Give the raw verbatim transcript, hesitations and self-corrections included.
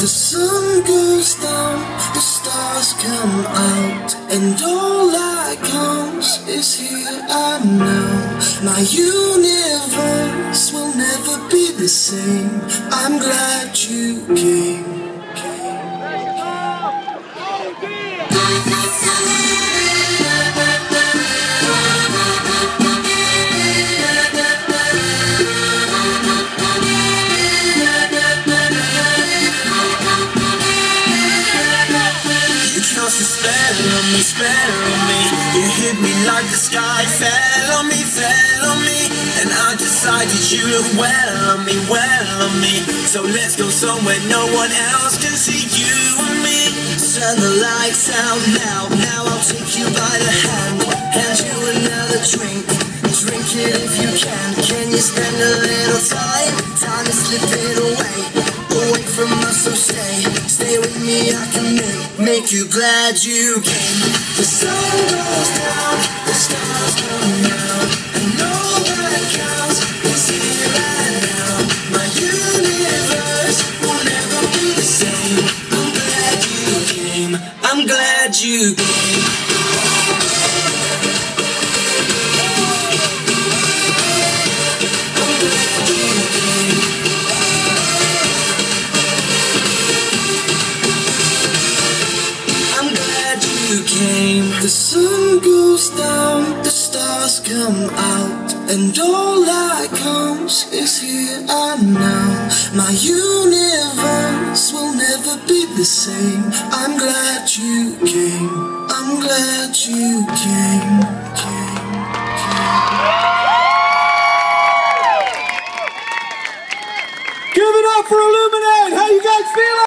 The sun goes down, the stars come out, and all that counts is here and now. My universe will never be the same. I'm glad you came. Spell on me, spell on me. You hit me like the sky fell on me, fell on me. And I decided you look well on me, well on me. So let's go somewhere no one else can see you and me. Turn the lights out now, now I'll take you by the hand, hand you another drink. Drink it if you can. Can you spend a little time? Time is slipping away, away from us, so stay. Stay with me, I can make, make you glad you came. The sun goes down, the stars come out, and all that counts is here and now. My universe will never be the same. I'm glad you came, I'm glad you came. The sun goes down, the stars come out, and all that counts is here and now. My universe will never be the same. I'm glad you came, I'm glad you came, came, came. Give it up for iLuminate! How you guys feeling?